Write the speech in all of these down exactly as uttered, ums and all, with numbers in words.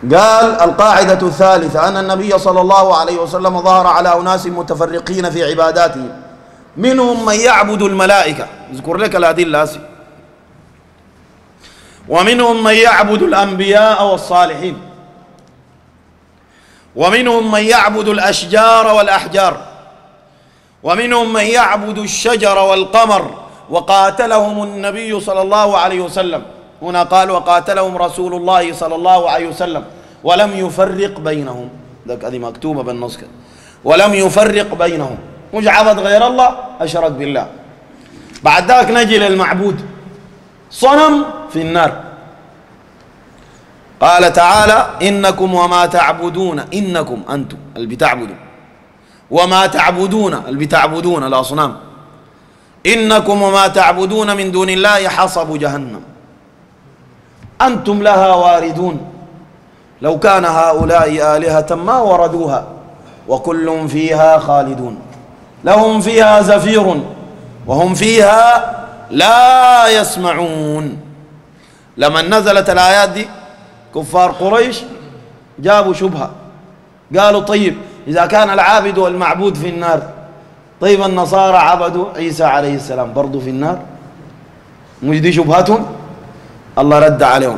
قال القاعدة الثالثة أن النبي صلى الله عليه وسلم ظهر على أناس متفرقين في عباداتهم، منهم من يعبد الملائكة، اذكر لك الأدلة، ومنهم من يعبد الأنبياء والصالحين، ومنهم من يعبد الأشجار والأحجار، ومنهم من يعبد الشجر والقمر، وقاتلهم النبي صلى الله عليه وسلم. هنا قال وقاتلهم رسول الله صلى الله عليه وسلم ولم يفرق بينهم، ذاك هذه مكتوبة بالنص كده، ولم يفرق بينهم، مش عبد غير الله أشرك بالله. بعد ذاك نجي للمعبود، صنم في النار. قال تعالى إنكم وما تعبدون، إنكم أنتم اللي بتعبدوا، وما تعبدون اللي بتعبدون الأصنام، إنكم وما تعبدون من دون الله حصب جهنم أنتم لها واردون لو كان هؤلاء آلهة ما وردوها وكل فيها خالدون لهم فيها زفير وهم فيها لا يسمعون. لما نزلت الآيات دي كفار قريش جابوا شبهة، قالوا طيب إذا كان العابد والمعبود في النار، طيب النصارى عبدوا عيسى عليه السلام برضو في النار، مش دي شبهتهم؟ الله رد عليهم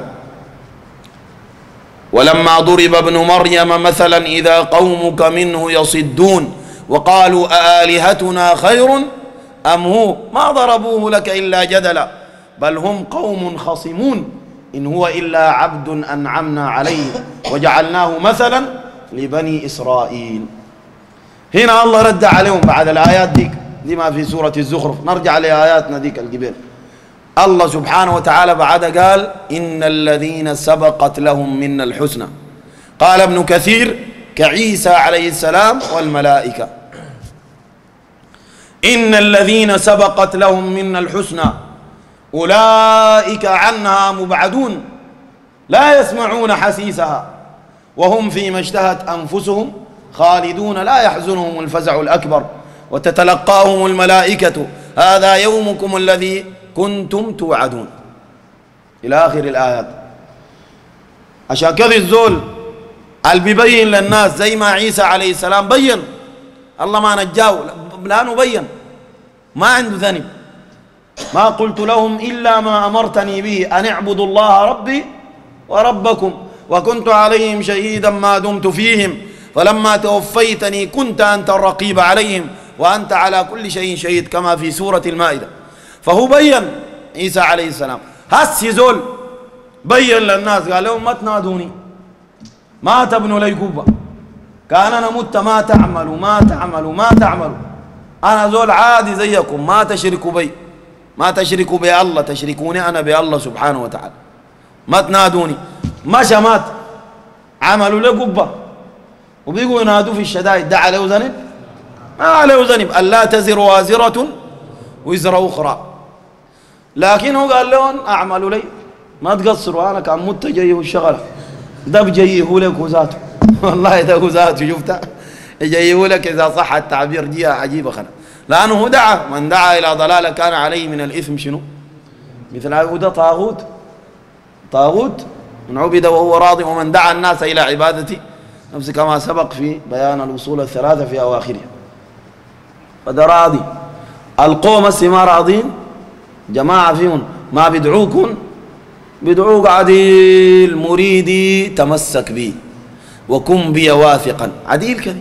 ولما ضرب ابن مريم مثلا إذا قومك منه يصدون وقالوا أآلهتنا خير أم هو ما ضربوه لك إلا جدلا بل هم قوم خصمون إن هو إلا عبد أنعمنا عليه وجعلناه مثلا لبني إسرائيل. هنا الله رد عليهم بعد الآيات ديك دي ما في سورة الزخرف، نرجع لآياتنا ديك الجبال. الله سبحانه وتعالى بعد قال إن الذين سبقت لهم منا الحسنى، قال ابن كثير كعيسى عليه السلام والملائكة، إن الذين سبقت لهم منا الحسنى أولئك عنها مبعدون لا يسمعون حسيسها وهم فيما اشتهت أنفسهم خالدون لا يحزنهم الفزع الأكبر وتتلقاهم الملائكة هذا يومكم الذي كنتم توعدون إلى آخر الآيات. عشان كذا الزول اللي بيبين للناس زي ما عيسى عليه السلام بين، الله ما نجاه لأنه بين ما عنده ذنب، ما قلت لهم إلا ما أمرتني به أن اعبدوا الله ربي وربكم وكنت عليهم شهيدا ما دمت فيهم فلما توفيتني كنت أنت الرقيب عليهم وأنت على كل شيء شهيد كما في سورة المائدة. فهو بين عيسى عليه السلام. هسي زول بين للناس قال لهم ما تنادوني ما تبنوا لي قبة، كان أنا مت ما تعملوا ما تعملوا ما تعملوا، أنا زول عادي زيكم ما تشركوا بي ما تشركوا بي الله، تشركوني أنا بالله سبحانه وتعالى، ما تنادوني. مشى مات عملوا له قبة وبيقوا ينادوا في الشدائد، ده عليه ذنب؟ ما عليه ذنب، ألا تزر وازرة وزر أخرى، لكن هو قال لهم أعملوا لي ما تقصروا، أنا كان مت جيه الشغلة ده بجيه لك وذاته والله ده وذاته شفتها يجيه لك إذا صح التعبير دي عجيبة خلا، لأنه هو دعا من دعا إلى ضلالة كان عليه من الإثم شنو؟ مثل هذا طاغوت، طاغوت من عبد وهو راضي، ومن دعا الناس إلى عبادتي نفس كما سبق في بيان الأصول الثلاثة في أواخرها. فده راضي، القوم السما راضين جماعة فيهم ما بدعوكم بدعوك عديل مريدي تمسك بي وكن بي واثقا، عديل كذا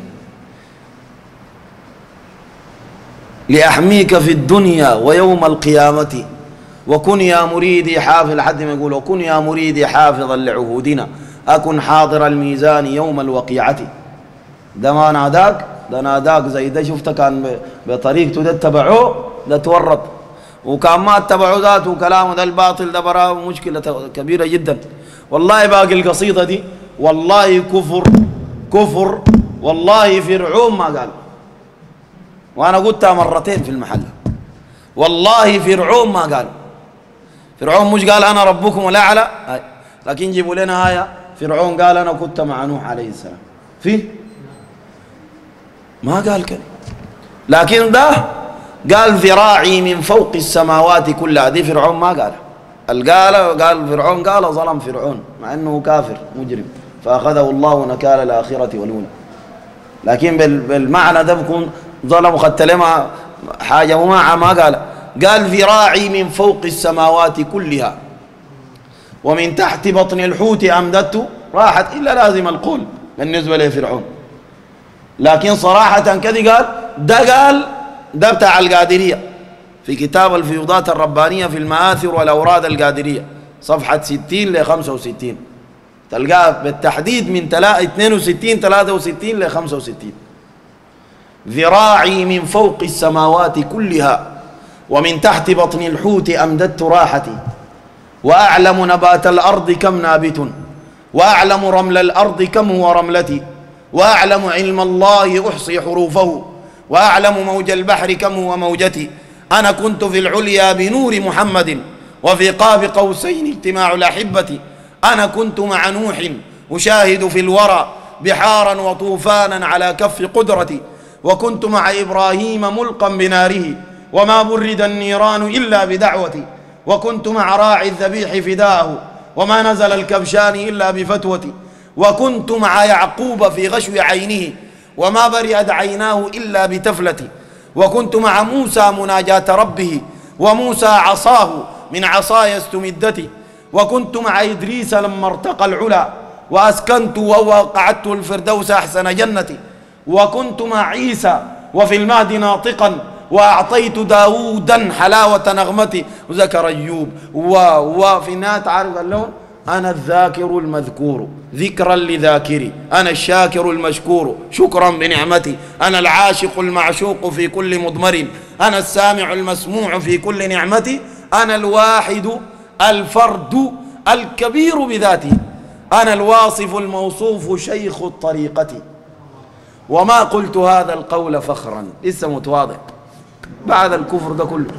لأحميك في الدنيا ويوم القيامة وكن يا مريدي حافظ، لحد ما يقول وكن يا مريدي حافظا لعهودنا أكن حاضر الميزان يوم الوقيعة. ده ما ناداك، ده ناداك زي ده شفت كان بطريقته ده اتبعوه ده تورط، وكان ما اتبعوا ذاته وكلامه ده الباطل، ده براه مشكلة كبيرة جدا. والله باقي القصيدة دي والله كفر كفر، والله فرعون ما قال، وأنا قلتها مرتين في المحل، والله فرعون ما قال، فرعون مش قال أنا ربكم الأعلى، لكن جيبوا لنا آية فرعون قال أنا كنت مع نوح عليه السلام، فيه ما قال كده، لكن ده قال ذراعي من فوق السماوات كلها، دي فرعون ما قالها، قال قال فرعون قال ظلم فرعون مع أنه كافر مجرم فأخذه الله نكال الآخرة والأولى. لكن بالمعنى ده بكون ظلم وخدت لما حاجة وما ما قال قال ذراعي من فوق السماوات كلها ومن تحت بطن الحوت أمددت راحت، إلا لازم القول بالنسبة لفرعون. لكن صراحة كذا قال ده قال ده بتاع القادرية في كتاب الفيوضات الربانية في المآثر والأوراد القادرية صفحة ستين ل خمسة وستين تلقاه بالتحديد من اثنين وستين ثلاثة وستين ل خمسة وستين. ذراعي من فوق السماوات كلها ومن تحت بطن الحوت أمددت راحتي وأعلم نبات الأرض كم نابت وأعلم رمل الأرض كم هو رملتي وأعلم علم الله أحصي حروفه وأعلم موج البحر كم هو موجتي. أنا كنت في العليا بنور محمد وفي قاب قوسين اجتماع الأحبة. أنا كنت مع نوح أشاهد في الورى بحارا وطوفانا على كف قدرتي وكنت مع إبراهيم ملقا بناره وما برد النيران إلا بدعوتي وكنت مع راعي الذبيح فداءه وما نزل الكبشان إلا بفتوتي وكنت مع يعقوب في غشو عينه وما برئت عيناه إلا بتفلتي وكنت مع موسى مناجاة ربه وموسى عصاه من عصاي استمدتي وكنت مع إدريس لما ارتقى العلا وأسكنت ووقعدت الفردوس أحسن جنتي وكنت مع عيسى وفي المهد ناطقا وأعطيت داودا حلاوة نغمتي وذكر أيوب وفي النهاية تعرف قال لهم أنا الذاكر المذكور ذكرا لذاكري أنا الشاكر المشكور شكرا بنعمتي أنا العاشق المعشوق في كل مضمر أنا السامع المسموع في كل نعمتي أنا الواحد الفرد الكبير بذاتي أنا الواصف الموصوف شيخ الطريقة وما قلت هذا القول فخرا لسه متواضع بعد الكفر ده كله.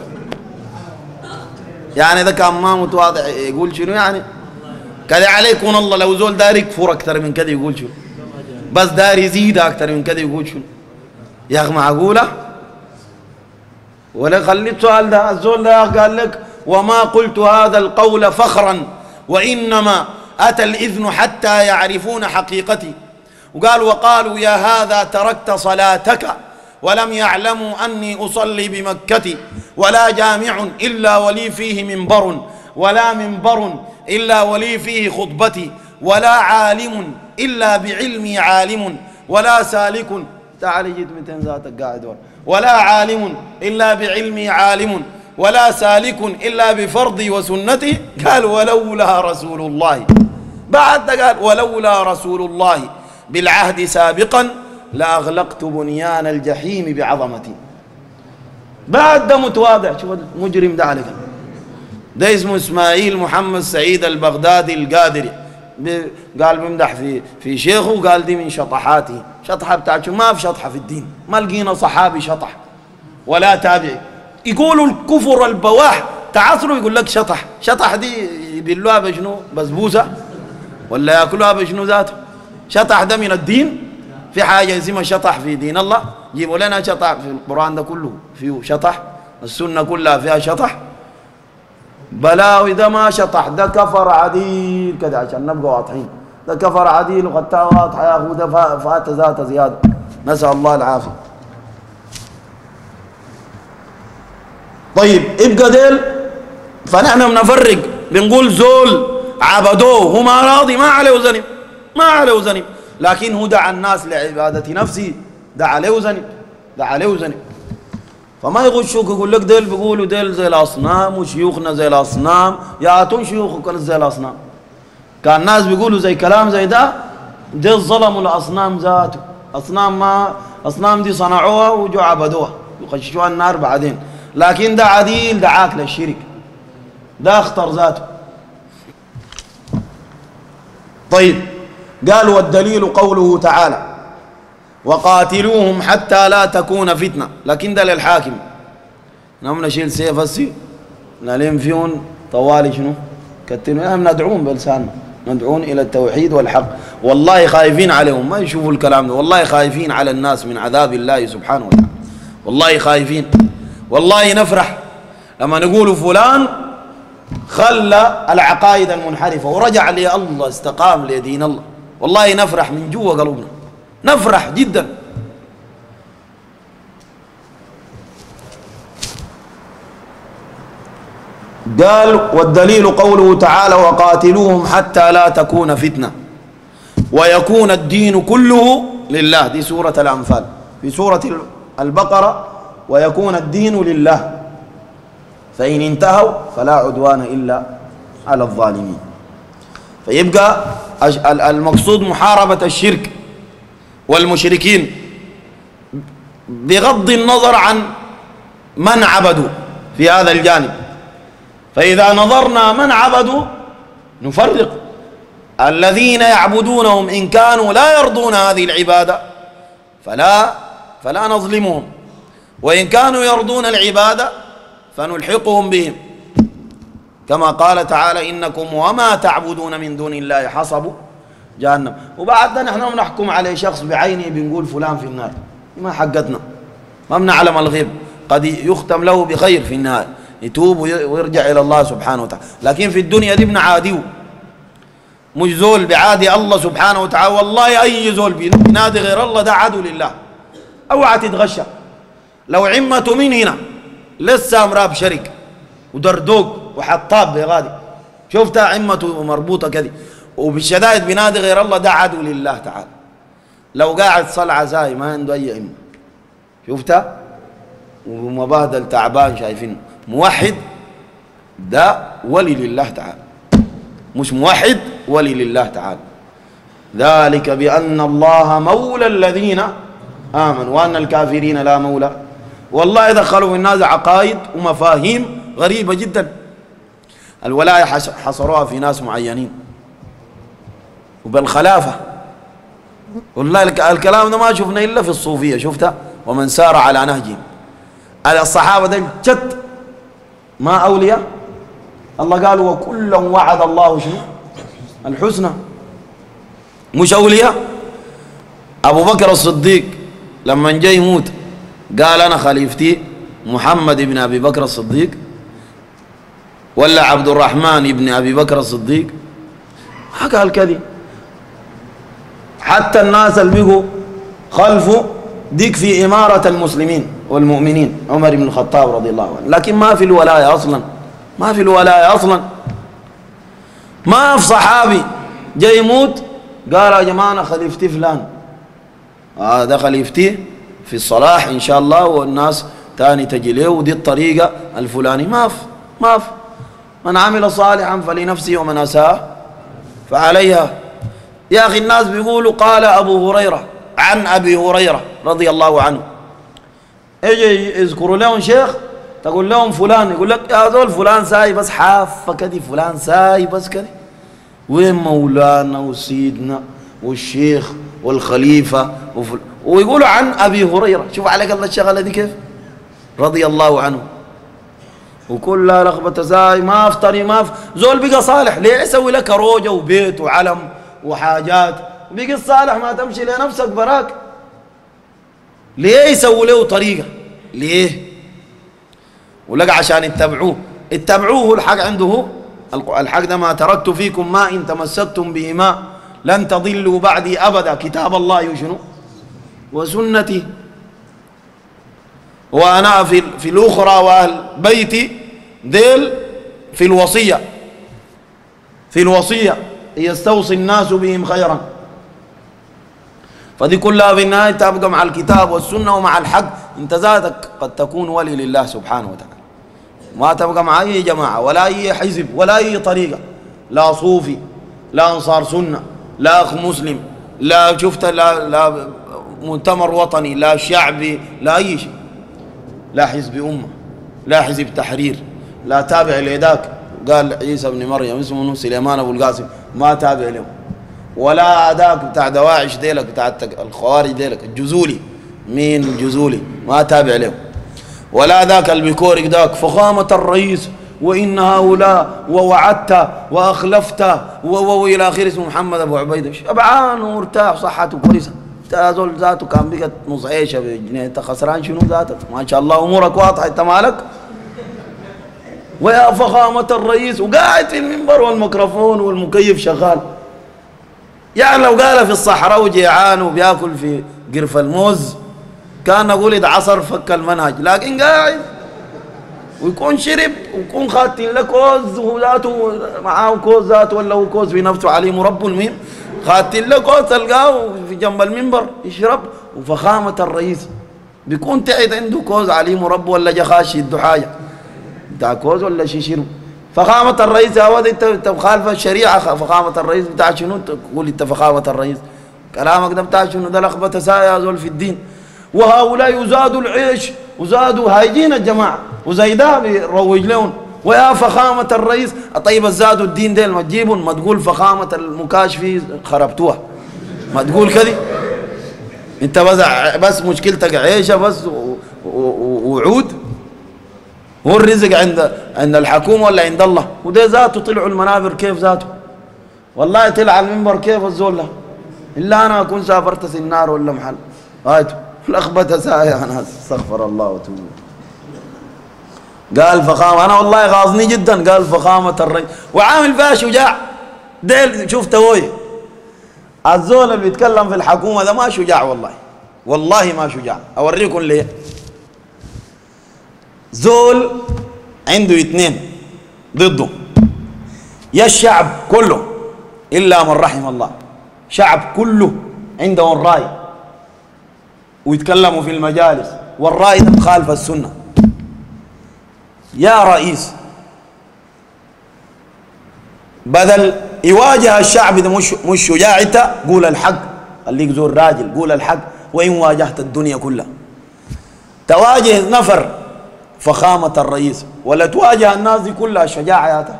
يعني إذا كان ما متواضع يقول شنو يعني كده عليكم الله لو زول دار يكفر أكثر من كده يقول شنو بس دار يزيد أكثر من كده يقول شنو يا أخي معقولة ولا خليت سؤال ده الزول ده قال لك وما قلت هذا القول فخرا وإنما أتى الإذن حتى يعرفون حقيقتي وقال وقالوا يا هذا تركت صلاتك ولم يعلموا أني أصلي بمكة ولا جامع إلا ولي فيه منبر ولا منبر إلا ولي فيه خطبتي ولا عالم إلا بعلمي عالم ولا سالك تعال جيت متين ذاتك قاعد ورا ولا عالم إلا بعلمي عالم ولا سالك إلا بفرضي وسنتي. قال ولولا رسول الله بعد قال ولولا رسول الله بالعهد سابقا لأغلقت بنيان الجحيم بعظمتي. بعد ده متواضع شوف المجرم ده عليك ده اسمه إسماعيل محمد سعيد البغدادي القادري قال بمدح في في شيخه قال دي من شطحاته شطحة بتاعته ما في شطحة في الدين ما لقينا صحابي شطح ولا تابعي يقولوا الكفر البواح تعصروا يقول لك شطح شطح دي يبلوها بشنو بسبوسة ولا ياكلوها بشنو ذاته شطح ده من الدين في حاجة اسمها شطح في دين الله جيبوا لنا شطح في القرآن ده كله فيه شطح السنة كلها فيها شطح بلاوي ده ما شطح ده كفر عديل كده عشان نبقى واضحين ده كفر عديل وقتها واضحة يا أخو ده فات ذاته زيادة نسأل الله العافية. طيب ابقى ديل فنحن بنفرق بنقول زول عبدوه هو ما راضي ما عليه ذنب ما عليه ذنب لكن هو دعا الناس لعبادة نفسه ده عليه ذنب ده عليه ذنب. فما يغشوك يقول لك ديل بيقولوا ديل زي الأصنام وشيوخنا زي الأصنام يا شيوخك زي الأصنام. كان الناس بيقولوا زي كلام زي ده ديل ظلموا الأصنام ذاته أصنام ما أصنام دي صنعوها وجوا عبدوها يخشوها النار بعدين لكن ده عديل دعاك للشرك ده اختر ذاته. طيب قال والدليل قوله تعالى وقاتلوهم حتى لا تكون فتنة لكن ده للحاكم نحن نشيل سيف السي نلم فيهم طوالي شنو كتنوا نحن ندعوهم بلساننا ندعون إلى التوحيد والحق والله خايفين عليهم ما يشوفوا الكلام ده والله خايفين على الناس من عذاب الله سبحانه وتعالى والله خايفين والله نفرح لما نقول فلان خلى العقائد المنحرفة ورجع لله استقام لدين الله والله نفرح من جوا قلوبنا، نفرح جدا. قال والدليل قوله تعالى وقاتلوهم حتى لا تكون فتنة ويكون الدين كله لله. دي سورة الأنفال. في سورة البقرة ويكون الدين لله، فإن انتهوا فلا عدوان إلا على الظالمين. فيبقى المقصود محاربة الشرك والمشركين بغض النظر عن من عبدوا في هذا الجانب. فإذا نظرنا من عبدوا نفرق الذين يعبدونهم إن كانوا لا يرضون هذه العبادة فلا فلا نظلمهم، وإن كانوا يرضون العبادة فنلحقهم بهم، كما قال تعالى إنكم وما تعبدون من دون الله حصب جهنم. وبعد نحن بنحكم على شخص بعينه بنقول فلان في النار، ما حقتنا، ما بنعلم الغيب، قد يختم له بخير في النهاية، يتوب ويرجع إلى الله سبحانه وتعالى. لكن في الدنيا دي بنعاديه، مش زول بعادي الله سبحانه وتعالى. والله أي زول بينادي غير الله ده عدو لله. اوعى تتغشى. لو عمته من هنا لسه امراه شرك ودردوق وحطاب بغادي، شفتها عمته مربوطه كذا وبالشدائد بينادي غير الله، ده عدو لله تعالى. لو قاعد صلعه زاي ما عنده اي عمه، شفتها ومبادل تعبان شايفينه، موحد ده ولي لله تعالى، مش موحد ولي لله تعالى. ذلك بأن الله مولى الذين آمنوا وأن الكافرين لا مولى. والله دخلوا في الناس عقائد ومفاهيم غريبة جدا. الولاية حصروها في ناس معينين وبالخلافة. والله الكلام ده ما شفنا إلا في الصوفية، شفتها ومن سار على نهجهم. الصحابة ده جد ما أولياء. الله قال وكلا وعد الله شنو الحسنى، مش أولياء. أبو بكر الصديق لما جاي يموت قال أنا خليفتي محمد بن أبي بكر الصديق ولا عبد الرحمن بن أبي بكر الصديق؟ ما قال كذي. حتى الناس اللي بيقوا خلفه ديك في إمارة المسلمين والمؤمنين عمر بن الخطاب رضي الله عنه، لكن ما في الولاية أصلا، ما في الولاية أصلا. ما في صحابي جاي يموت قال يا جماعة أنا خليفتي فلان، هذا آه خليفتي في الصلاح إن شاء الله والناس تاني تجي له ودي الطريقة الفلاني. ما في ما في من عمل صالحا فلنفسه ومن أساء فعليها. يا أخي الناس بيقولوا قال أبو هريرة عن أبي هريرة رضي الله عنه، يجي يذكروا لهم شيخ تقول لهم فلان، يقول لك يا زول فلان ساي بس حافة كذي، فلان ساي بس كذي. وين مولانا وسيدنا والشيخ والخليفة وفل... ويقولوا عن أبي هريرة. شوف عليك الله الشغلة دي كيف رضي الله عنه، وكلها رغبة ساي ما افطري ما ف... زول بقى صالح ليه يسوي لك روجة وبيت وعلم وحاجات، بقى الصالح ما تمشي لنفسك براك، ليه يسوي له طريقة ليه؟ ولقى عشان يتبعوه اتبعوه. الحق عنده الحق ده ما تركت فيكم ما إن تمسكتم بهما لن تضلوا بعدي أبدا، كتاب الله وشنو وسنتي. وأنا في, في الأخرى وأهل بيتي ديل في الوصية، في الوصية يستوصي الناس بهم خيرا. فدي كلها في النهاية تبقى مع الكتاب والسنة ومع الحق. انت ذاتك قد تكون ولي لله سبحانه وتعالى، ما تبقى مع أي جماعة ولا أي حزب ولا أي طريقة، لا صوفي لا أنصار سنة لا أخ مسلم لا شفت لا, لا مؤتمر وطني لا شعبي لا أي شيء، لا حزب أمة لا حزب تحرير لا تابع لذاك. قال عيسى بن مريم اسمه سليمان أبو القاسم ما تابع لهم، ولا ذاك بتاع دواعش ديلك بتاع الخوارج ديلك الجزولي مين الجزولي ما تابع لهم، ولا ذاك البيكورك ذاك فخامة الرئيس وإن هؤلاء ووعدت وأخلفت وإلى آخره اسمه محمد أبو عبيدة شبعان ومرتاح صحته كويسة. زول ذاته كان بقت نص عيشة بجنيه، أنت خسران شنو ذاتك؟ ما شاء الله أمورك واضحة أنت مالك. ويا فخامة الرئيس وقاعد في المنبر والميكروفون والمكيف شغال. يعني لو قال في الصحراء وجيعان وبياكل في قرف الموز كان نقول اتعصر فك المنهج، لكن قاعد ويكون شرب ويكون خاتين له كوز وذاته معاه كوز ذاته ولا هو كوز في نفسه عليه مربى المهم خاتين له كوز تلقاه في جنب المنبر يشرب. وفخامة الرئيس بيكون تحت عنده كوز عليه مربى ولا جخاش يدو حاجة بتاع كوز ولا شي شرب. فخامة الرئيس يا ولد انت انت مخالف الشريعة. فخامة الرئيس بتاع شنو؟ تقول انت فخامة الرئيس كلامك ده بتاع شنو؟ ده لخبطة سايا زول في الدين. وهؤلاء يزادوا العيش وزادوا هايجين الجماعة وزي ده بيروج لهم. ويا فخامة الرئيس طيب الزادوا الدين ديل ما تجيبهم ما تقول فخامة المكاشفي خربتوها ما تقول كذي انت بس بس مشكلتك عيشة بس وعود. هو الرزق عند عند الحكومة ولا عند الله؟ وده ذاته طلعوا المنابر كيف ذاته والله طلع المنبر كيف الزول له إلا أنا أكون سافرت سنار ولا محل هايتو لخبطة سايا ناس استغفر الله وتوب. قال فخامة أنا والله غاظني جدا. قال فخامة الرئيس وعامل فيها شجاع ديل. شفت هوي الزول اللي بيتكلم في الحكومة ده ما شجاع والله والله ما شجاع. أوريكم ليه. زول عنده اثنين ضده يا الشعب كله إلا من رحم الله شعب كله عندهم رأي ويتكلموا في المجالس والرأي ده مخالف السنة. يا رئيس بدل يواجه الشعب ده مش مش شجاع انت قول الحق خليك زول راجل قول الحق. وإن واجهت الدنيا كلها تواجه نفر فخامة الرئيس ولا تواجه الناس دي كلها شجاعة ياتا.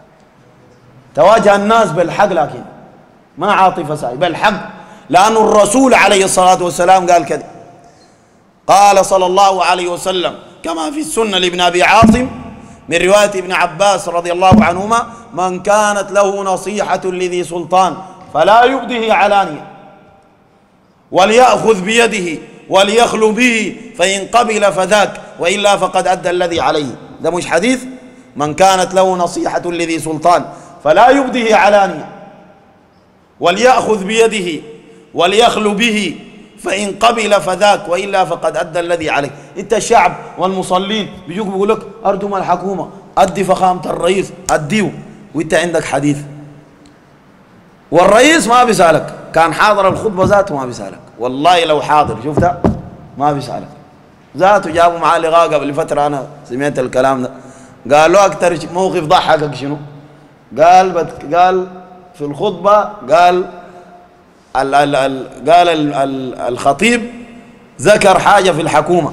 تواجه الناس بالحق لكن ما عاطفة ساي بالحق. لأن الرسول عليه الصلاة والسلام قال كذا. قال صلى الله عليه وسلم كما في السنة لابن أبي عاصم من رواية ابن عباس رضي الله عنهما من كانت له نصيحة لذي سلطان فلا يبده علانية وليأخذ بيده وليخلو به فإن قبل فذاك وإلا فقد أدى الذي عليه. ده مش حديث؟ من كانت له نصيحة لذي سلطان فلا يبده علانية وليأخذ بيده وليخلو به فإن قبل فذاك وإلا فقد أدى الذي عليه. انت الشعب والمصلين بيجوك بيقول لك أردم الحكومة أدي فخامة الرئيس أديه وانت عندك حديث والرئيس ما بيسألك. كان حاضر الخطبة ذاته ما بيسألك والله لو حاضر شفتها ما بيسألك ذاته. جابوا معاه لقاء قبل فترة أنا سمعت الكلام ده قال له أكتر موقف ضحكك شنو؟ قال بت قال في الخطبة قال ال ال ال قال ال ال الخطيب ذكر حاجة في الحكومة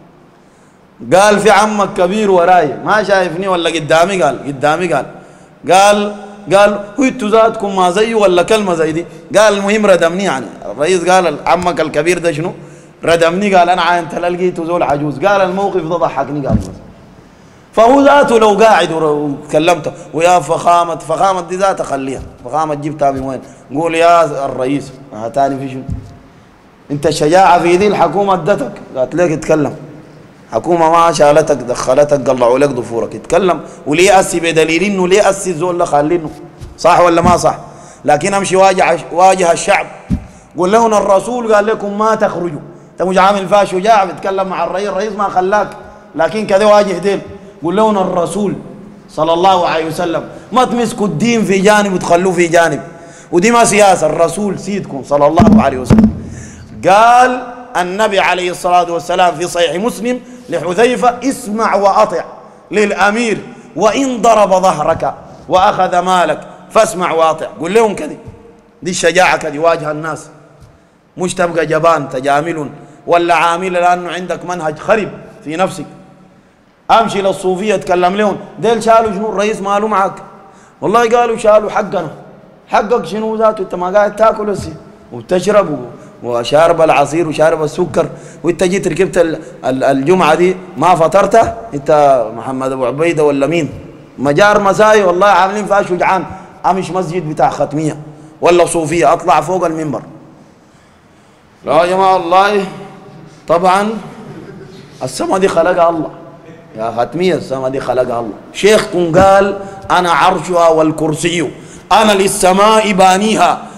قال في عمك كبير وراي ما شايفني ولا قدامي قال قدامي قال قال قال هو انتوا ذاتكم ما زيه ولا كلمة زي دي. قال المهم ردمني يعني الرئيس قال عمك الكبير ده شنو ردمني. قال أنا عاينت لقيته زول عجوز. قال الموقف ده ضحكني. قال بس فهو ذاته لو قاعد وكلمته ويا فخامة فخامة دي ذاتها خليها فخامة جبتها من وين؟ قول يا الرئيس هاتاني في شنو؟ انت الشجاعة في دي الحكومة ادتك قالت لك اتكلم. حكومة ما شالتك دخلتك قلعوا لك ضفورك اتكلم. وليه أسي بدليل انه ليه أسي الزول ده خلينه صح ولا ما صح؟ لكن امشي واجه واجه الشعب قول لهم الرسول قال لكم ما تخرجوا. انت مش عامل فيها شجاع بتكلم مع الرئيس الرئيس ما خلاك لكن كذا واجه ديل. قول لهم الرسول صلى الله عليه وسلم ما تمسكوا الدين في جانب وتخلوه في جانب ودي ما سياسة. الرسول سيدكم صلى الله عليه وسلم قال النبي عليه الصلاة والسلام في صحيح مسلم لحذيفة اسمع وأطع للأمير وإن ضرب ظهرك وأخذ مالك فاسمع وأطع. قول لهم كذي دي الشجاعة كذي واجه الناس مش تبقى جبان تجامل ولا عامل لأنه عندك منهج خرب في نفسك. امشي للصوفيه اتكلم لهم ديل شالوا شنو الرئيس ماله معك والله قالوا شالوا حقنا. حقك شنو ذاته؟ انت ما قاعد تاكل هسه وتشرب وشارب العصير وشارب السكر وانت جيت ركبت الجمعه دي ما فطرت انت محمد ابو عبيده ولا مين؟ مجار مساي والله عاملين فيها شجعان. امش مسجد بتاع ختميه ولا صوفيه اطلع فوق المنبر لا يا جماعه والله طبعا السما دي خلقها الله يا ختمية السماء دي خلقها الله. شيخكم قال أنا عرشها والكرسي أنا للسماء بانيها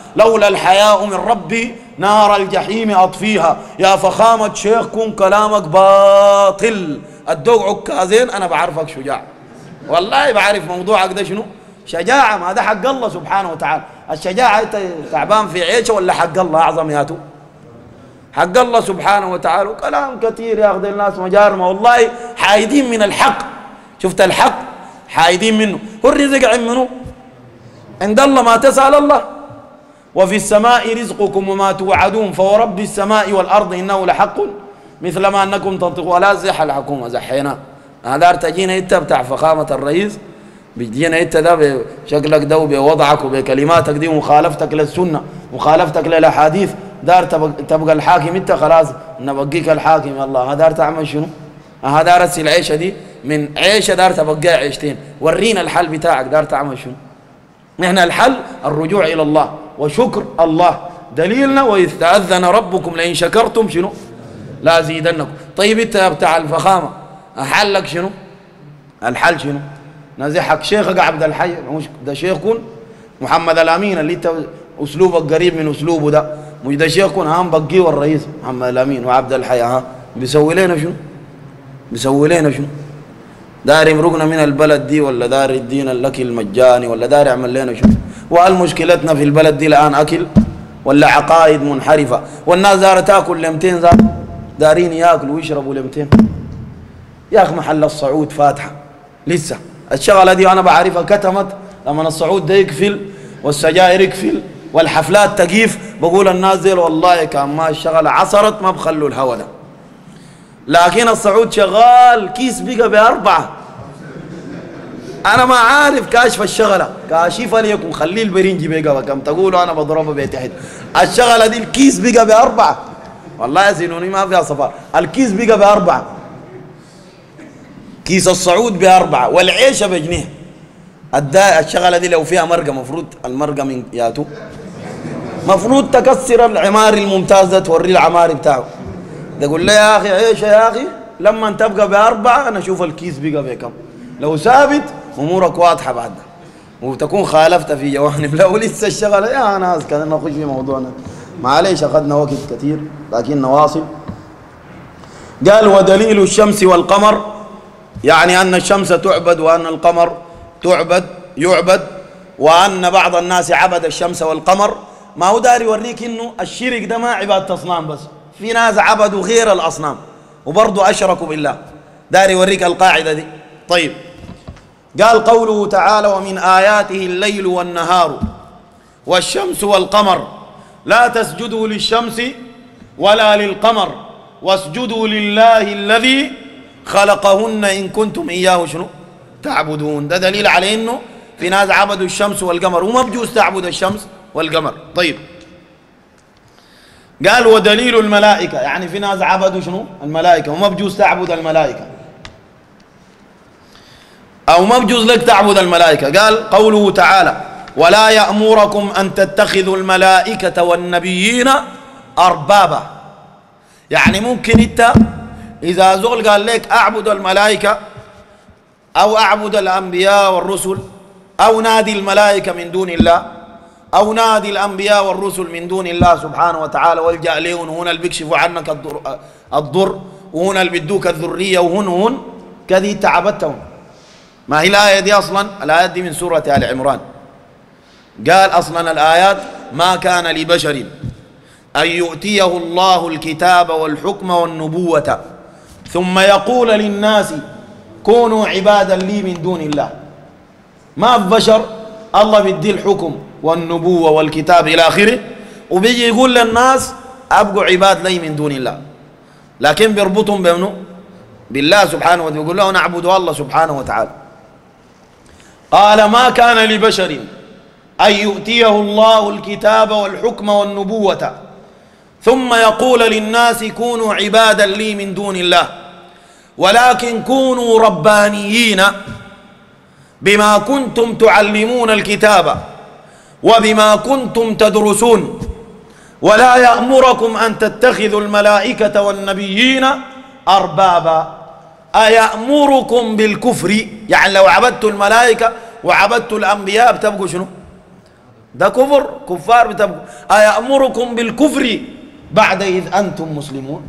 لولا الحياء من ربي نار الجحيم أطفيها. يا فخامة شيخ كن كلامك باطل، الدوق عكازين أنا بعرفك شجاع، والله بعرف موضوعك ده شنو شجاعة، ما ده حق الله سبحانه وتعالى. الشجاعة أنت تعبان في عيشه ولا حق الله أعظم ياتو؟ حق الله سبحانه وتعالى. كلام كثير ياخذ الناس مجارمة، والله حايدين من الحق. شفت الحق حايدين منه. هو الرزق عند منه؟ عند الله، ما تسأل الله. وفي السماء رزقكم وما توعدون فورب السماء والأرض إنه لحق مثل ما أنكم تنطقون. ولا زح الحكومة زحينا هذا تجينا أنت بتاع فخامة الرئيس، بيجينا أنت ده بشكلك ده وبوضعك وبكلماتك دي ومخالفتك للسنة مخالفتك للأحاديث، دار تبقى الحاكم أنت خلاص نبقيك الحاكم. الله دار تعمل شنو؟ ها دار تسيل العيشة دي من عيشة دار تبقى عيشتين. ورينا الحل بتاعك دار تعمل شنو؟ نحن الحل الرجوع إلى الله وشكر الله. دليلنا وإذ تأذن ربكم لئن شكرتم شنو؟ لا زيدنكم. طيب أنت بتاع الفخامة حلك شنو؟ الحل شنو؟ نزحك شيخك عبد الحي، مش ده شيخكم محمد الأمين اللي أنت أسلوبك قريب من أسلوبه ده، مش ده شيخكم هم بقيه والرئيس محمد الأمين وعبد الحي. ها بيسوي لنا شنو؟ بيسوي لنا شنو؟ دار يمرقنا من البلد دي ولا دار يدينا الأكل المجاني ولا دار يعمل لنا شنو؟ وهل مشكلتنا في البلد دي الآن أكل ولا عقائد منحرفة؟ والناس دار تاكل لمتين زار دارين ياكلوا ويشربوا لمتين. يا أخي محل الصعود فاتحة لسه الشغلة دي أنا بعرفها كتمت لما الصعود ده يقفل والسجائر يقفل والحفلات تقيف، بقول الناس دي والله كان ما الشغلة عصرت ما بخلوا الهوا ده. لكن الصعود شغال كيس بقى بأربعة. أنا ما عارف كاشف الشغلة كاشفة ليكم خليه البرنجي بقى كم تقولوا أنا بضربه بيتحد. الشغلة دي الكيس بقى بأربعة، والله يا سينوني ما فيها صفار. الكيس بقى بأربعة، كيس الصعود بأربعة والعيشة بجنيه. الشغلة دي لو فيها مرقة مفروض المرقة من ياتو مفروض تكسر العماري الممتاز ده توري العماري بتاعه. تقول لي يا أخي عيشة يا أخي لما تبقى بأربعة أنا أشوف الكيس بقى بكم. لو ثابت أمورك واضحة بعد وتكون خالفت في جوانب. لو لسه الشغلة يا ناس كذا نخش في موضوعنا معليش أخذنا وقت كثير لكن نواصل. قال ودليل الشمس والقمر، يعني أن الشمس تعبد وأن القمر تعبد يعبد، وأن بعض الناس عبد الشمس والقمر. ما هو داري يوريك إنه الشرك ده ما عبادة أصنام بس، في ناس عبدوا غير الأصنام وبرضه أشركوا بالله. داري يوريك القاعدة دي. طيب قال قوله تعالى ومن آياته الليل والنهار والشمس والقمر لا تسجدوا للشمس ولا للقمر واسجدوا لله الذي خلقهن إن كنتم إياه شنو تعبدون. ده دليل على إنه في ناس عبدوا الشمس والقمر وما بجوز تعبد الشمس والقمر. طيب قال ودليل الملائكة، يعني في ناس عبدوا شنو الملائكة وما بجوز تعبد الملائكة أو ما بجوز لك تعبد الملائكة. قال قوله تعالى ولا يأمركم أن تتخذوا الملائكة والنبيين أربابا. يعني ممكن أنت إذا زول قال لك أعبد الملائكة أو أعبد الأنبياء والرسل أو نادي الملائكة من دون الله أو نادي الأنبياء والرسل من دون الله سبحانه وتعالى والجأ لهم هنا اللي بيكشفوا عنك الضر, الضر وهنا اللي بيدوك الذرية وهن هن كذي تعبدتهم. ما هي الآية دي أصلا؟ الآيات دي من سورة آل عمران. قال أصلا الآيات ما كان لبشر أن يؤتيه الله الكتاب والحكم والنبوة ثم يقول للناس كونوا عبادا لي من دون الله. ما في بشر الله بيدي الحكم والنبوة والكتاب إلى آخره وبيجي يقول للناس أبقوا عباد لي من دون الله، لكن بيربطهم بمنه بالله سبحانه وتعالى، يقول له نعبد الله سبحانه وتعالى. قال ما كان لبشر أن يؤتيه الله الكتاب والحكم والنبوة ثم يقول للناس كونوا عبادا لي من دون الله ولكن كونوا ربانيين بما كنتم تعلمون الكتاب وبما كنتم تدرسون ولا يأمركم أن تتخذوا الملائكة والنبيين أربابا. أيأمركم بالكفر، يعني لو عبدتوا الملائكة وعبدتوا الأنبياء بتبقوا شنو؟ ده كفر، كفار بتبقوا. أيأمركم بالكفر بعد إذ أنتم مسلمون.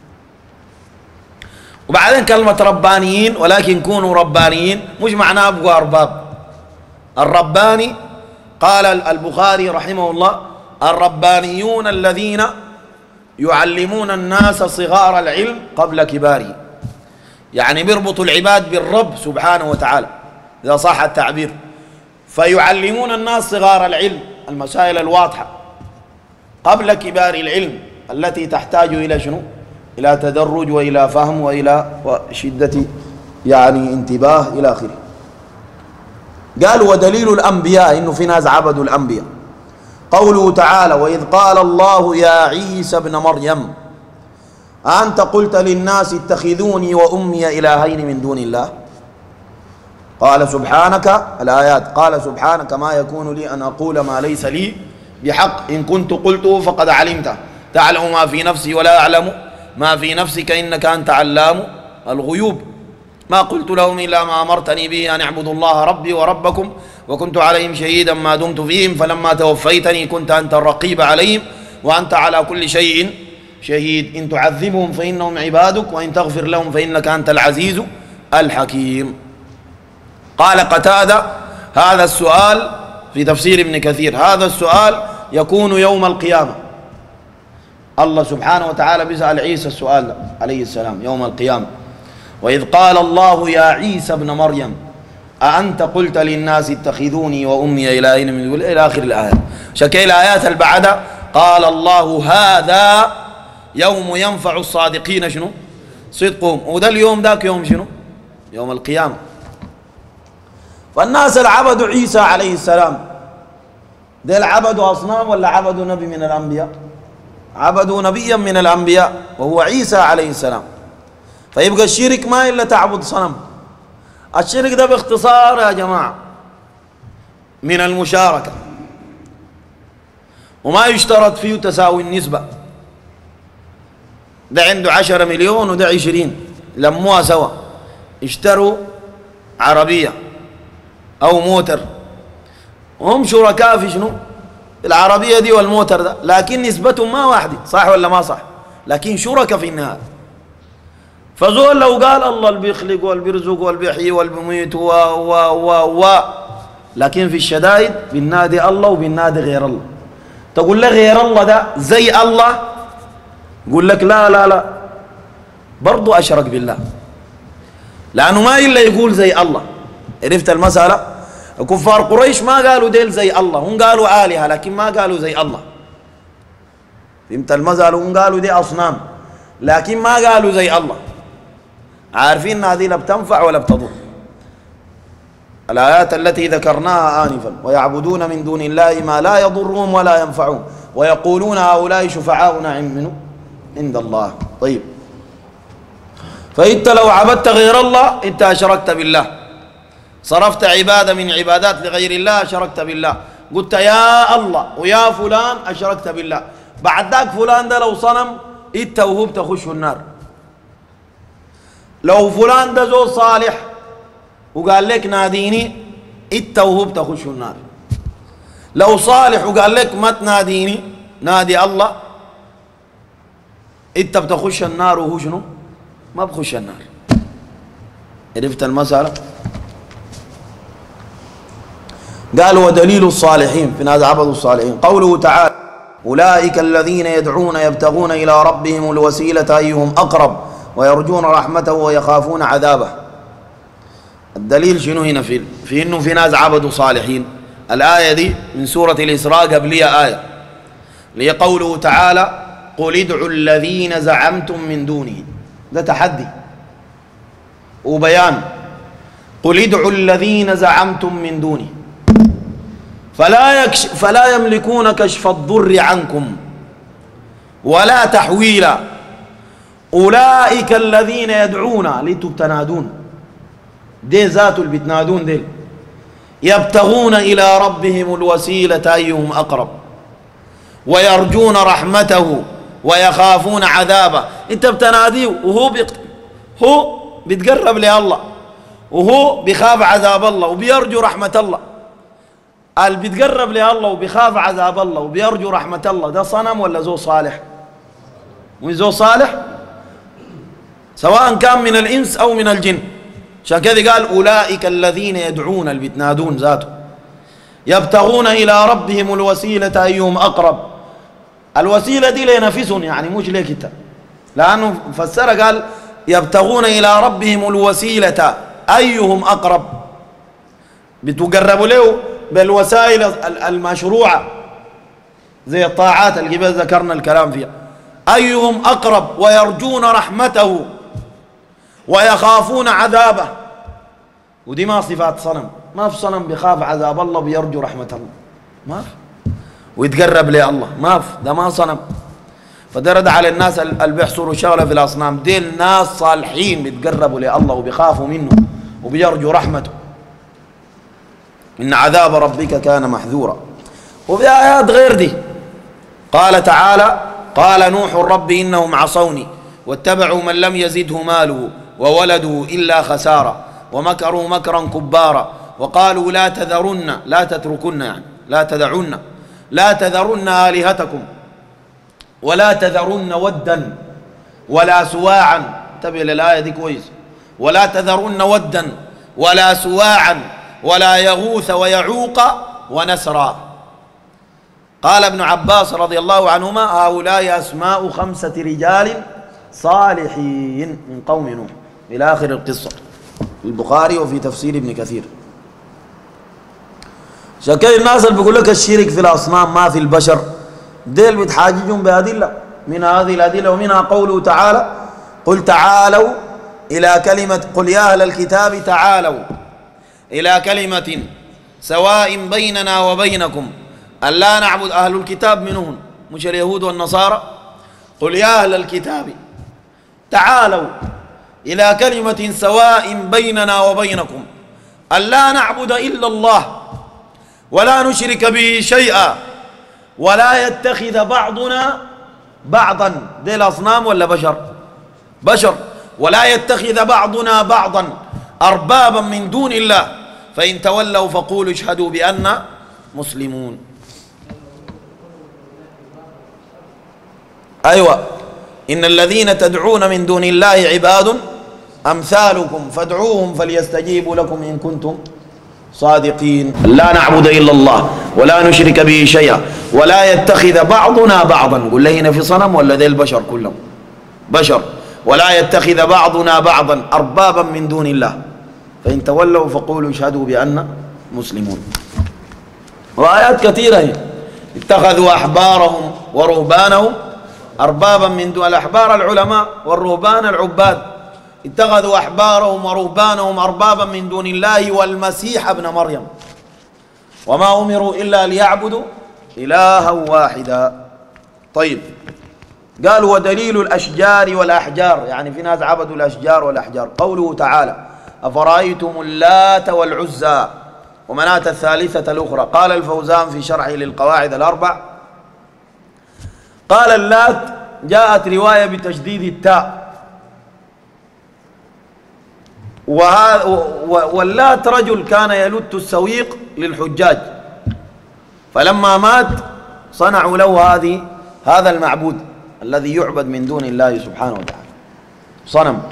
وبعدين كلمة ربانيين، ولكن كونوا ربانيين مش معناه ابقوا أرباب. الرباني قال البخاري رحمه الله: الربانيون الذين يعلمون الناس صغار العلم قبل كباره، يعني بيربطوا العباد بالرب سبحانه وتعالى إذا صح التعبير، فيعلمون الناس صغار العلم، المسائل الواضحة، قبل كبار العلم التي تحتاج إلى شنو؟ إلى تدرج وإلى فهم وإلى شدة يعني انتباه إلى آخره. قالوا: ودليل الأنبياء، إنه في ناس عبدوا الأنبياء، قوله تعالى: وإذ قال الله يا عيسى ابن مريم أنت قلت للناس اتخذوني وأمي إلهين من دون الله؟ قال سبحانك، الآيات، قال سبحانك ما يكون لي أن أقول ما ليس لي بحق، إن كنت قلته فقد علمته، تعلم ما في نفسي ولا أعلم ما في نفسك إنك أنت علام الغيوب. ما قلت لهم إلا ما أمرتني به أن اعبدوا الله ربي وربكم وكنت عليهم شهيدا ما دمت فيهم فلما توفيتني كنت أنت الرقيب عليهم وأنت على كل شيء شهيد. إن تعذبهم فإنهم عبادك وإن تغفر لهم فإنك أنت العزيز الحكيم. قال قتادة: هذا السؤال في تفسير ابن كثير، هذا السؤال يكون يوم القيامة. الله سبحانه وتعالى بيسأل عيسى السؤال عليه السلام يوم القيامة: وإذ قال الله يا عيسى ابن مريم أأنت قلت للناس اتخذوني وأمي إلهين من دون الله، إلى آخر الآيات. شكل الآيات اللي بعدها قال الله هذا يوم ينفع الصادقين شنو؟ صدقهم. وده اليوم ذاك يوم شنو؟ يوم القيامة. فالناس اللي عبدوا عيسى عليه السلام ديل عبدوا أصنام ولا عبدوا نبي من الأنبياء؟ عبدوا نبيا من الأنبياء وهو عيسى عليه السلام. فيبقى الشرك ما إلا تعبد صنم. الشرك ده باختصار يا جماعة من المشاركة، وما يشترط فيه تساوي النسبة. ده عنده عشرة مليون وده عشرين، لموها سوا، اشتروا عربية أو موتر وهم شركاء في شنو؟ العربية دي والموتر ده، لكن نسبتهم ما واحدة، صح ولا ما صح؟ لكن شركاء في النهاية. فزول لو قال الله اللي بيخلق واللي بيرزق واللي بيحيي واللي بيميت و و و و لكن في الشدائد بالنادي الله وبالنادي غير الله. تقول له غير الله ده زي الله، يقول لك لا لا لا برضو أشرك بالله، لأنه ما إلا يقول زي الله. عرفت المسألة؟ كفار قريش ما قالوا ديل زي الله، هم قالوا آلهة لكن ما قالوا زي الله. فهمت المسألة؟ هم قالوا دي أصنام لكن ما قالوا زي الله، عارفين ان هذه لا بتنفع ولا بتضر. الآيات التي ذكرناها آنفا: ويعبدون من دون الله ما لا يضرهم ولا ينفعهم ويقولون هؤلاء شفعاؤنا عند الله. طيب، فإنت لو عبدت غير الله أنت أشركت بالله، صرفت عبادة من عبادات لغير الله أشركت بالله. قلت يا الله ويا فلان أشركت بالله. بعد ذاك فلان ده لو صنم أنت وهو بتخشوا النار. لو فلان ده زول صالح وقال لك ناديني انت وهو بتخشوا النار. لو صالح وقال لك ما تناديني نادي الله انت بتخش النار وهو شنو؟ ما بخش النار. عرفت المسألة؟ قال ودليل الصالحين، في ناس عبدوا الصالحين، قوله تعالى: أولئك الذين يدعون يبتغون إلى ربهم الوسيلة أيهم أقرب ويرجون رحمته ويخافون عذابه. الدليل شنو هنا؟ في في انه في ناس عبدوا صالحين. الآية دي من سورة الإسراء، قبلها آية اللي هي قوله تعالى: قل ادعوا الذين زعمتم من دونه. ده تحدي وبيان. قل ادعوا الذين زعمتم من دونه فلا يكش فلا يملكون كشف الضر عنكم ولا تحويلا أولئك الذين يدعون ليتوا بتنادون دي ذاتوا اللي بتنادون دي يبتغون إلى ربهم الوسيلة أيهم أقرب ويرجون رحمته ويخافون عذابه. انت بتناديه وهو بيقت... هو بيتقرب لله وهو بيخاف عذاب الله وبيرجو رحمة الله. اللي بيتقرب لله وبيخاف عذاب الله وبيرجو رحمة الله ده صنم ولا زو صالح؟ مش زو صالح؟ سواء كان من الإنس أو من الجن. عشان كذا قال أولئك الذين يدعون اللي بيتنادون ذاته يبتغون إلى ربهم الوسيلة أيهم أقرب. الوسيلة دي لنفسهم يعني مش ليك انت، لأنه فسر قال يبتغون إلى ربهم الوسيلة أيهم أقرب، بتقربوا له بالوسائل المشروعة زي الطاعات اللي قبل ذكرنا الكلام فيها. أيهم أقرب ويرجون رحمته ويخافون عذابه. ودي ما صفات صنم، ما في صنم بيخاف عذاب الله بيرجو رحمة الله، ما في، ويتقرب لله ما في، ده ما صنم. فدرد على الناس اللي بيحصروا شغله في الاصنام، ديل ناس صالحين بيتقربوا لله وبيخافوا منه وبيرجوا رحمته. ان عذاب ربك كان محذورا. وفي ايات غير دي قال تعالى قال نوح رب انهم عصوني واتبعوا من لم يزده ماله وولده الا خسارا ومكروا مكرا كبارا وقالوا لا تذرن لا تتركن يعني لا تدعن لا تذرن آلهتكم ولا تذرن ودا ولا سواعا. انتبه للآية دي كويس. ولا تذرن ودا ولا سواعا ولا يغوث ويعوق ونسرا. قال ابن عباس رضي الله عنهما هؤلاء أسماء خمسة رجال صالحين من قوم نوح إلى آخر القصة في البخاري وفي تفسير ابن كثير. شكل الناس اللي بيقول لك الشرك في الأصنام ما في البشر ديل بتحاججهم بأدلة، من هذه الأدلة ومنها قوله تعالى قل تعالوا إلى كلمة قل يا أهل الكتاب تعالوا إلى كلمة سواء بيننا وبينكم ألا نعبد. أهل الكتاب منهم مش اليهود والنصارى. قل يا أهل الكتاب تعالوا إلى كلمة سواء بيننا وبينكم ألا نعبد إلا الله ولا نشرك به شيئا ولا يتخذ بعضنا بعضا. دي الأصنام ولا بشر؟ بشر. ولا يتخذ بعضنا بعضا أربابا من دون الله فإن تولوا فقولوا اشهدوا بأننا مسلمون. أيوة إن الذين تدعون من دون الله عباد أمثالكم فادعوهم فليستجيبوا لكم إن كنتم صادقين. لا نعبد إلا الله ولا نشرك به شيئا ولا يتخذ بعضنا بعضا. قل لي هنا في صنم ولا ذي البشر كلهم بشر. ولا يتخذ بعضنا بعضا أربابا من دون الله فإن تولوا فقولوا اشهدوا بأننا مسلمون. وآيات كثيرة هي. اتخذوا أحبارهم ورهبانهم أربابا من دون الأحبار العلماء والرهبان العباد. اتخذوا أحبارهم ورهبانهم أربابا من دون الله والمسيح ابن مريم وما أمروا إلا ليعبدوا إلها واحدا. طيب قال ودليل الأشجار والأحجار، يعني في ناس عبدوا الأشجار والأحجار. قوله تعالى أفرأيتم اللات والعزى ومناة الثالثة الأخرى. قال الفوزان في شرحه للقواعد الأربع قال اللات جاءت رواية بتشديد التاء واللات رجل كان يلت السويق للحجاج فلما مات صنعوا له هذه هذا المعبود الذي يعبد من دون الله سبحانه وتعالى صنم.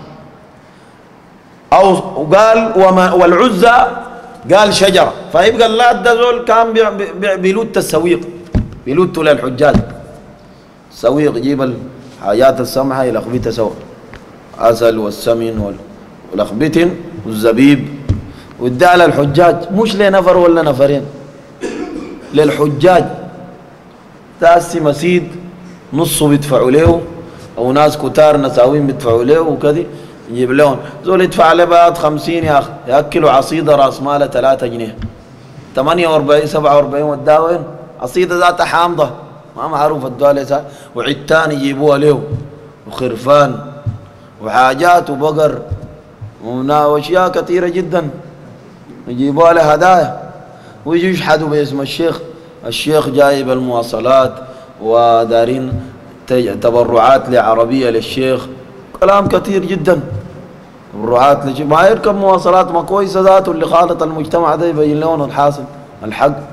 أو قال والعزى قال شجرة. فيبقى اللات ده زول كان بيلت السويق بيلت للحجاج. السويق يجيب الحاجات السمحة يلخبطها سوا عسل والسمن والأخبتن والزبيب وادعى للحجاج مش لنفر ولا نفرين للحجاج. تأسي مسيد نصه بيدفعوا له أو ناس كتار نساوين بيدفعوا له وكذا يجيب لهم زول يدفع له بعد خمسين يا أخي يأكلوا عصيدة رأس مالها ثلاثة جنيه ثمانية وأربعين سبعة وأربعين وداها وين؟ عصيدة ذاتها حامضة ما معروف الدولة وعتان يجيبوها له وخرفان وحاجات وبقر واشياء كثيرة جدا يجيبوها له هدايا ويجوا يشحدوا باسم الشيخ. الشيخ جايب المواصلات ودارين تبرعات لعربية للشيخ كلام كثير جدا. تبرعات للشيخ ما يركب مواصلات ما كويسة ذاته اللي خالط المجتمع ده يبين لهم الحاصل الحق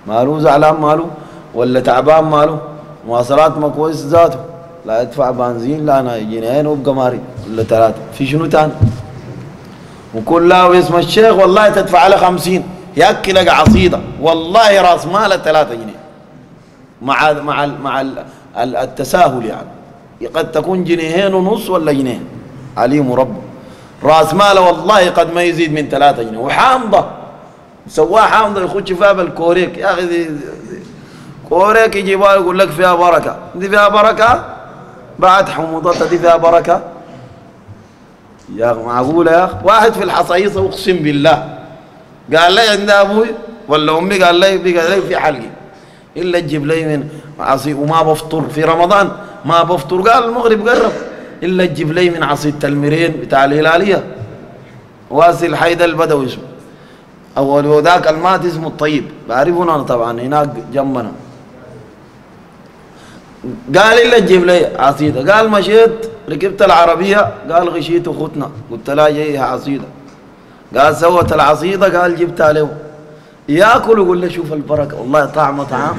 ماله زعلان ماله ولا تعبان ماله مواصلات ما كويس ذاته لا يدفع بنزين لا انا جنيهين وابقى ماري ولا ثلاثة في شنو تاني وكل لا واسم الشيخ والله تدفع له خمسين ياكلك عصيدة والله راس ماله ثلاثة جنيه مع مع مع التساهل يعني قد تكون جنيهين ونص ولا جنيه عليم ربه راس ماله والله قد ما يزيد من ثلاثة جنيه وحامضة سواها حامضة يخش فيها بالكوريك يا أخي دي دي كوريك يجيبها يقول لك فيها بركة دي فيها بركة بعد حموضتها دي فيها بركة يا أخي معقولة يا أخي واحد في الحصيصة أقسم بالله قال لي عند أبوي ولا أمي قال لي قال لي في حلقي إلا تجيب لي من عصير وما بفطر في رمضان ما بفطر قال المغرب قرب إلا تجيب لي من عصير تلميرين بتاع الهلالية واسل حيد البدوي اسمه أول وذاك المات اسمه الطيب بعرفنا أنا طبعا هناك جنبنا قال إلا تجيب لي عصيدة قال مشيت ركبت العربية قال غشيت أختنا قلت لا جايها عصيدة قال سوت العصيدة قال جبتها له ياكل ويقول له شوف البركة والله طعمه طعام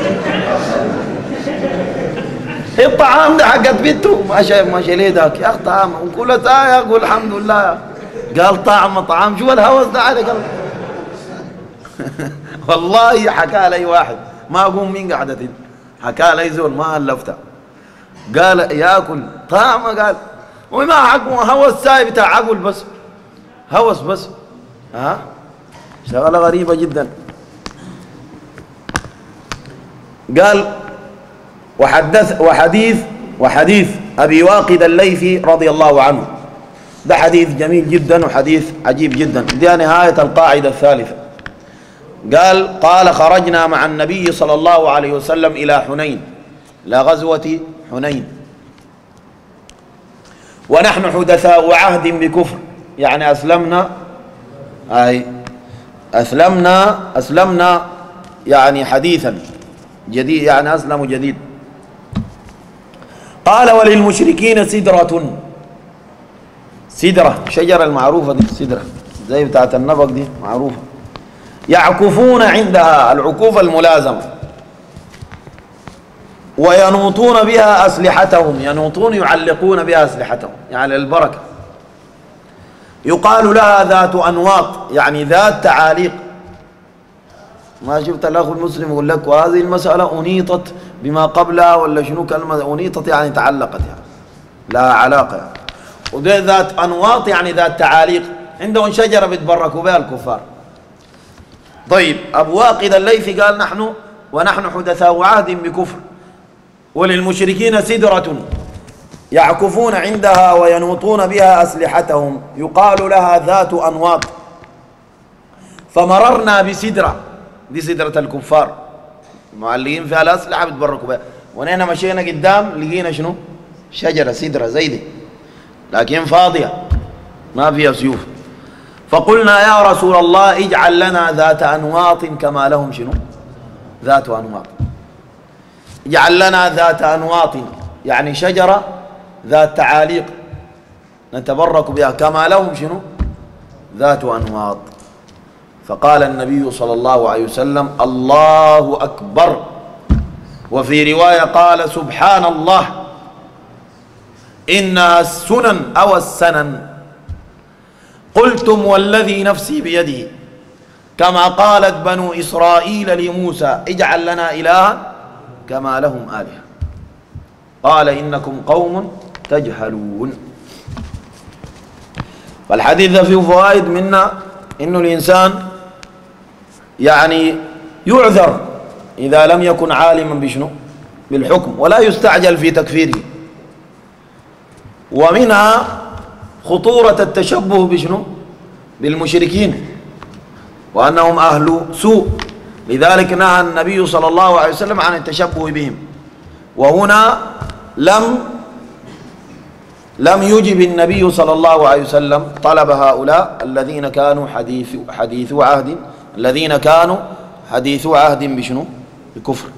الطعام ده حقت بنته ما شايف ما ليه ذاك يا اخي طعام وكل ساعه يقول الحمد لله قال طعم طعام شو الهوس ده على قال والله حكى لي واحد ما اقوم مين قعدت حكى لي زول ما الفته قال ياكل طعم قال وما حق هوس ساي بتاع عقل بس هوس بس ها شغله غريبه جدا قال وحدث وحديث وحديث أبي واقد الليثي رضي الله عنه ده حديث جميل جدا وحديث عجيب جدا دي نهاية القاعدة الثالثة قال قال خرجنا مع النبي صلى الله عليه وسلم إلى حنين لغزوة حنين ونحن حدثاء عهد بكفر يعني أسلمنا أي أسلمنا أسلمنا يعني حديثا جديد يعني أسلموا جديد قال وللمشركين سدرة سدرة شجرة المعروفة دي سدرة زي بتاعت النبق دي معروفة يعكفون عندها العكوف الملازمة وينوطون بها أسلحتهم ينوطون يعلقون بها أسلحتهم يعني البركة يقال لها ذات أنواط يعني ذات تعاليق ما شفت الأخ المسلم يقول لك وهذه المسألة أنيطت بما قبلها ولا شنو كلمة أنيطت يعني تعلقت يعني لا علاقة يعني وده ذات أنواط يعني ذات تعاليق عندهم شجرة بيتبركوا بها الكفار طيب أبو واقد الليثي قال نحن ونحن حدثاء عهد بكفر وللمشركين سدرة يعكفون عندها وينوطون بها أسلحتهم يقال لها ذات أنواط فمررنا بسدرة دي سدرة الكفار معلقين فيها الأسلحة بتبركوا بها ونحن مشينا قدام لقينا شنو شجرة سدرة زي دي لكن فاضية ما فيها سيوف فقلنا يا رسول الله اجعل لنا ذات أنواط كما لهم شنو ذات أنواط اجعل لنا ذات أنواط يعني شجرة ذات تعاليق نتبرك بها كما لهم شنو ذات أنواط فقال النبي صلى الله عليه وسلم الله أكبر وفي رواية قال سبحان الله إنها السنن أو السنن قلتم والذي نفسي بيده كما قالت بنو إسرائيل لموسى اجعل لنا إلها كما لهم آلهة قال إنكم قوم تجهلون فالحديث فيه فوائد منا إنه الإنسان يعني يعذر إذا لم يكن عالما بشنو بالحكم ولا يستعجل في تكفيره ومنها خطورة التشبه بشنو بالمشركين وأنهم أهل سوء لذلك نهى النبي صلى الله عليه وسلم عن التشبه بهم وهنا لم لم يجب النبي صلى الله عليه وسلم طلب هؤلاء الذين كانوا حديث حديث عهد الذين كانوا حديث عهد بشنو بكفر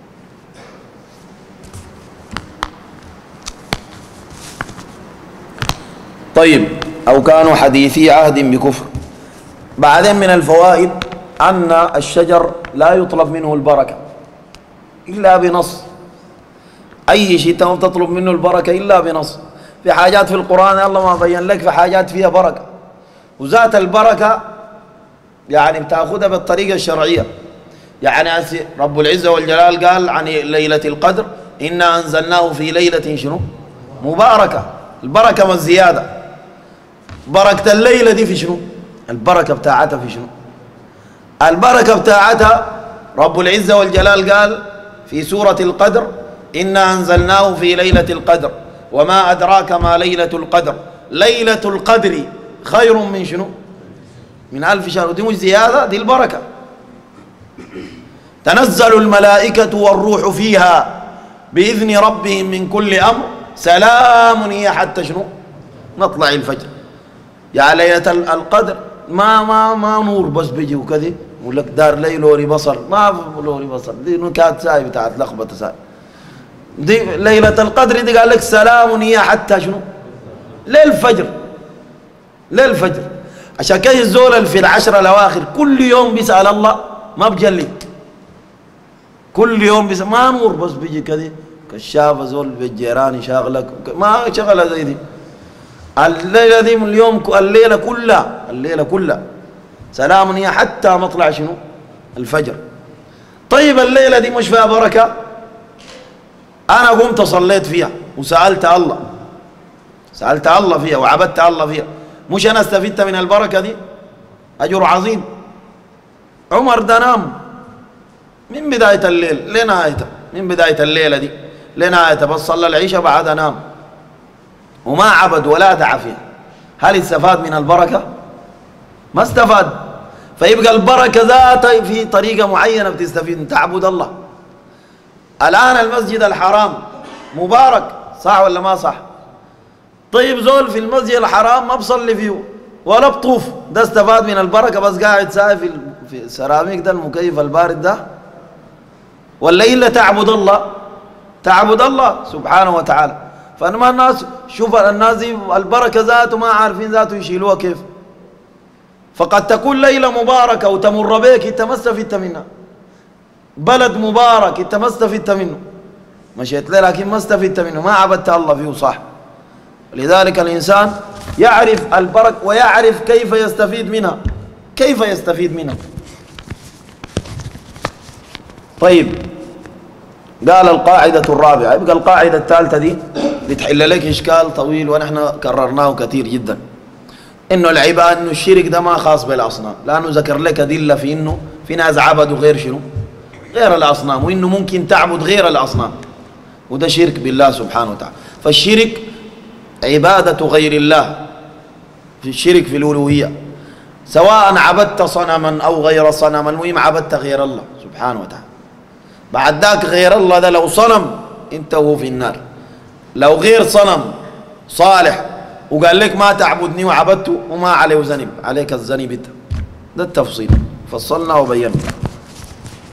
طيب أو كانوا حديثي عهد بكفر بعدين من الفوائد أن الشجر لا يطلب منه البركة إلا بنص. أي شيء تقوم تطلب منه البركة إلا بنص. في حاجات في القرآن الله ما بين لك، في حاجات فيها بركة، وذات البركة يعني بتاخذها بالطريقة الشرعية. يعني رب العزة والجلال قال عن ليلة القدر إنا أنزلناه في ليلة شنو؟ مباركة. البركة ما الزيادة. بركة الليلة دي في شنو؟ البركة بتاعتها في شنو؟ البركة بتاعتها رب العزة والجلال قال في سورة القدر إنا أنزلناه في ليلة القدر وما أدراك ما ليلة القدر ليلة القدر خير من شنو؟ من ألف شهر. ودي مش زيادة، دي البركة. تنزل الملائكة والروح فيها بإذن ربهم من كل أمر سلام هي حتى شنو؟ مطلع الفجر. يا ليلة القدر ما ما ما نور بس بيجي وكذا يقول لك دار ليل وري بصر، ما في لوري بصر، دي نكات ساي بتاعت لخبطة ساي. دي ليلة القدر دي قال لك سلام هي حتى شنو؟ للفجر. للفجر. عشان كده الزول في العشرة الأواخر كل يوم بيسأل الله ما بجلي. كل يوم بيسأل ما نور بس بيجي كذا كشاف زول بالجيران شاغلك ما شغلة زي دي. الليلة دي من اليوم الليلة كلها الليلة كلها سلام هي حتى مطلع شنو؟ الفجر. طيب الليلة دي مش فيها بركة؟ أنا قمت صليت فيها وسألت الله، سألت الله فيها وعبدت الله فيها، مش أنا استفدت من البركة دي؟ أجر عظيم. عمر ده نام من بداية الليل لنهايته، من بداية الليلة دي لنهايته، بس صلى العشاء بعدها نام وما عبد ولا دعا فيها. هل استفاد من البركة؟ ما استفاد. فيبقى البركة ذاتها في طريقة معينة بتستفيد، تعبد الله. الآن المسجد الحرام مبارك، صح ولا ما صح؟ طيب زول في المسجد الحرام ما بصلي فيه ولا بطوف، ده استفاد من البركة بس قاعد ساعي في في السيراميك ده المكيف البارد ده؟ ولا إلا تعبد الله؟ تعبد الله سبحانه وتعالى. فأنما الناس شوف الناس دي البركة ذاته ما عارفين ذاته يشيلوها كيف. فقد تكون ليلة مباركة وتمر بك انت ما استفدت منها. بلد مبارك انت ما استفدت منه، مشيت له لكن ما استفدت منه، ما عبدت الله فيه صح. لذلك الإنسان يعرف البركة ويعرف كيف يستفيد منها، كيف يستفيد منها. طيب قال القاعدة الرابعة. يبقى القاعدة الثالثة دي بتحل لك إشكال طويل ونحن كررناه كثير جدا، إنه العبادة إنه الشرك ده ما خاص بالأصنام، لأنه ذكر لك أدلة في إنه في ناس عبدوا غير شنو؟ غير الأصنام، وإنه ممكن تعبد غير الأصنام، وده شرك بالله سبحانه وتعالى. فالشرك عبادة غير الله، في الشرك في الألوهية، سواء عبدت صنما أو غير صنم، المهم عبدت غير الله سبحانه وتعالى. بعد ذاك غير الله ده لو صنم انت وهو في النار، لو غير صنم صالح وقال لك ما تعبدني وعبدته وما عليه ذنب، عليك الذنب انت. ده التفصيل فصلنا وبينا.